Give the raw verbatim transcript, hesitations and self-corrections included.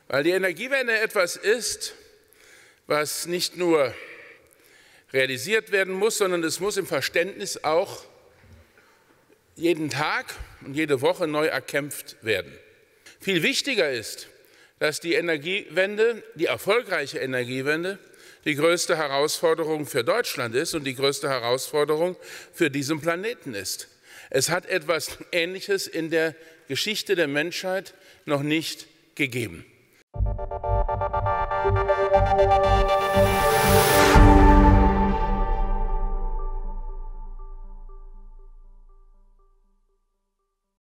Weil die Energiewende etwas ist, was nicht nur realisiert werden muss, sondern es muss im Verständnis auch jeden Tag und jede Woche neu erkämpft werden. Viel wichtiger ist, dass die Energiewende, die erfolgreiche Energiewende, die größte Herausforderung für Deutschland ist und die größte Herausforderung für diesen Planeten ist. Es hat etwas Ähnliches in der Geschichte der Menschheit noch nicht gegeben. Musik